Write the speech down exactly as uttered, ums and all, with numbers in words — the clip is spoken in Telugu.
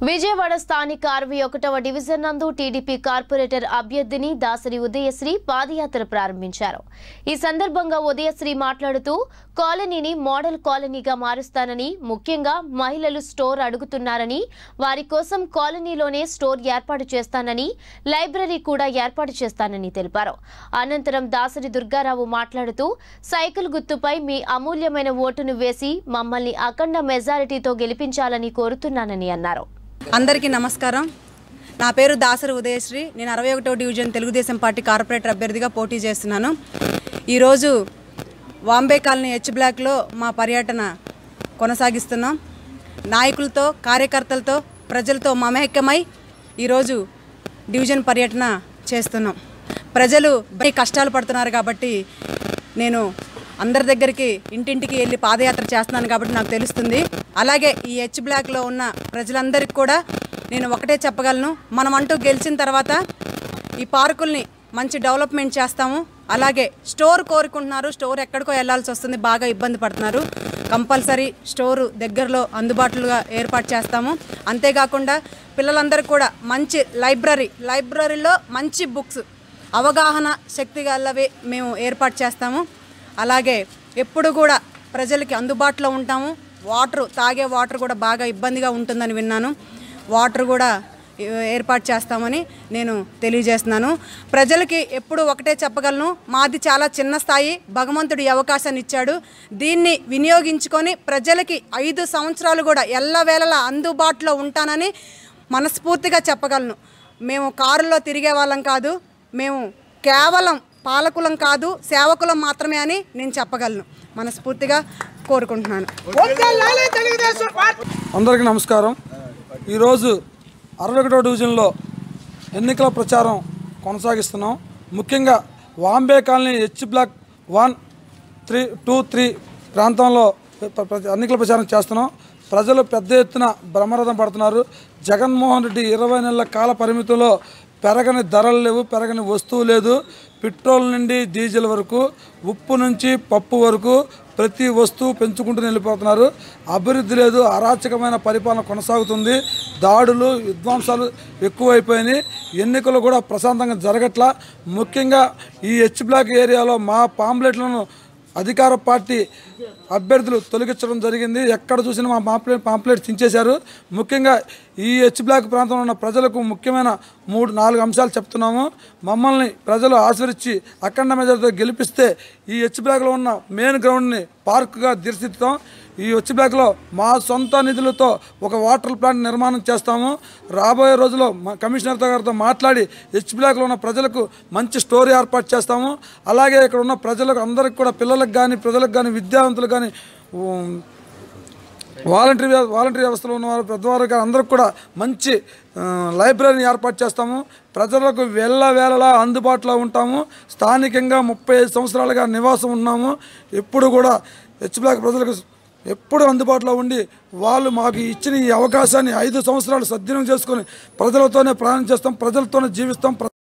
విజయవాడ స్థానిక అరవై ఒకటవ డివిజన్ నందు టీడీపీ కార్పొరేటర్ అభ్యర్థిని దాసరి ఉదయశ్రీ పాదయాత్ర ప్రారంభించారు. ఈ సందర్భంగా ఉదయశ్రీ మాట్లాడుతూ కాలనీని మోడల్ కాలనీగా మారుస్తానని, ముఖ్యంగా మహిళలు స్టోర్ అడుగుతున్నారని, వారి కోసం కాలనీలోనే స్టోర్ ఏర్పాటు చేస్తానని, లైబ్రరీ కూడా ఏర్పాటు చేస్తానని తెలిపారు. అనంతరం దాసరి దుర్గారావు మాట్లాడుతూ సైకిల్ గుర్తుపై మీ అమూల్యమైన ఓటును వేసి మమ్మల్ని అఖండ మెజారిటీతో గెలిపించాలని కోరుతున్నానని అన్నారు. అందరికీ నమస్కారం. నా పేరు దాసరి ఉదయశ్రీ. నేను అరవై ఒకటో డివిజన్ తెలుగుదేశం పార్టీ కార్పొరేటర్ అభ్యర్థిగా పోటీ చేస్తున్నాను. ఈరోజు వాంబే కాలనీ హెచ్ బ్లాక్లో మా పర్యటన కొనసాగిస్తున్నాం. నాయకులతో, కార్యకర్తలతో, ప్రజలతో మమేకమై ఈరోజు డివిజన్ పర్యటన చేస్తున్నాం. ప్రజలు కష్టాలు పడుతున్నారు కాబట్టి నేను అందరి దగ్గరికి ఇంటింటికి వెళ్ళి పాదయాత్ర చేస్తున్నాను కాబట్టి నాకు తెలుస్తుంది. అలాగే ఈ హెచ్ బ్లాక్లో ఉన్న ప్రజలందరికీ కూడా నేను ఒకటే చెప్పగలను, మనం అంటూ గెలిచిన తర్వాత ఈ పార్కుల్ని మంచి డెవలప్మెంట్ చేస్తాము. అలాగే స్టోర్ కోరుకుంటున్నారు, స్టోర్ ఎక్కడికో వెళ్ళాల్సి వస్తుంది, బాగా ఇబ్బంది పడుతున్నారు. కంపల్సరీ స్టోరు దగ్గరలో అందుబాటులోగా ఏర్పాటు చేస్తాము. అంతేకాకుండా పిల్లలందరికీ కూడా మంచి లైబ్రరీ లైబ్రరీలో మంచి బుక్స్, అవగాహన శక్తి గలవి మేము ఏర్పాటు చేస్తాము. అలాగే ఎప్పుడు కూడా ప్రజలకి అందుబాటులో ఉంటాము. వాటర్, తాగే వాటర్ కూడా బాగా ఇబ్బందిగా ఉంటుందని విన్నాను. వాటర్ కూడా ఏర్పాటు చేస్తామని నేను తెలియజేస్తున్నాను. ప్రజలకి ఎప్పుడు ఒకటే చెప్పగలను, మాది చాలా చిన్న స్థాయి, భగవంతుడు ఈ అవకాశాన్ని ఇచ్చాడు. దీన్ని వినియోగించుకొని ప్రజలకి ఐదు సంవత్సరాలు కూడా ఎల్లవేళలా అందుబాటులో ఉంటానని మనస్ఫూర్తిగా చెప్పగలను. మేము కారులో తిరిగే వాళ్ళం కాదు, మేము కేవలం పాలకులం కాదు, సేవకులం మాత్రమే అని నేను చెప్పగలను. మనస్ఫూర్తిగా కోరుకుంటున్నాను. అందరికీ నమస్కారం. ఈరోజు అరవై ఒకటో డివిజన్లో ఎన్నికల ప్రచారం కొనసాగిస్తున్నాం. ముఖ్యంగా Vambay colony H block one three two three ప్రాంతంలో ఎన్నికల ప్రచారం చేస్తున్నాం. ప్రజలు పెద్ద ఎత్తున బ్రహ్మరథం పడుతున్నారు. జగన్మోహన్ రెడ్డి ఇరవై నెలల కాల పరిమితిలో పెరగని ధరలు లేవు, పెరగని వస్తువు లేదు. పెట్రోల్ నుండి డీజిల్ వరకు, ఉప్పు నుంచి పప్పు వరకు ప్రతి వస్తువు పెంచుకుంటూ వెళ్ళిపోతున్నారు. అభివృద్ధి లేదు, అరాచకమైన పరిపాలన కొనసాగుతుంది. దాడులు, విధ్వంసాలు ఎక్కువైపోయినాయి. ఎన్నికలు కూడా ప్రశాంతంగా జరగట్లా. ముఖ్యంగా ఈ హెచ్ బ్లాక్ ఏరియాలో మా పాంప్లెట్లను అధికార పార్టీ అభ్యర్థులు తొలగించడం జరిగింది. ఎక్కడ చూసినా మా పాంప్లెట్ పాంప్లెట్ చించేశారు. ముఖ్యంగా ఈ హెచ్ బ్లాక్ ప్రాంతంలో ఉన్న ప్రజలకు ముఖ్యమైన మూడు నాలుగు అంశాలు చెప్తున్నాము. మమ్మల్ని ప్రజలు ఆశీర్వదించి అఖండ మెజారిటీతో గెలిపిస్తే ఈ హెచ్ బ్లాక్లో ఉన్న మెయిన్ గ్రౌండ్ని పార్కుగా తీర్చిదిద్దుతాం. ఈ హెచ్ బ్లాక్లో మా సొంత నిధులతో ఒక వాటర్ ప్లాంట్ నిర్మాణం చేస్తాము. రాబోయే రోజుల్లో మా కమిషనర్తో గారితో మాట్లాడి హెచ్ బ్లాక్లో ఉన్న ప్రజలకు మంచి స్టోర్ ఏర్పాటు చేస్తాము. అలాగే ఇక్కడ ఉన్న ప్రజలకు అందరికి కూడా, పిల్లలకు కానీ, ప్రజలకు కానీ, విద్యావంతులకు కానీ, వాలంటరీ వాలంటరీ వ్యవస్థలో ఉన్నవారు, పెద్దవారు కానీ అందరికి కూడా మంచి లైబ్రరీని ఏర్పాటు చేస్తాము. ప్రజలకు వేళ వేళలా అందుబాటులో ఉంటాము. స్థానికంగా ముప్పై ఐదు సంవత్సరాలుగా నివాసం ఉన్నాము. ఎప్పుడు కూడా హెచ్ బ్లాక్ ప్రజలకు ఎప్పుడు అందుబాటులో ఉండి వాళ్ళు మాకు ఇచ్చిన ఈ అవకాశాన్ని ఐదు సంవత్సరాలు సద్వినియోగం చేసుకొని ప్రజలతోనే ప్రయాణం చేస్తాం, ప్రజలతోనే జీవిస్తాం.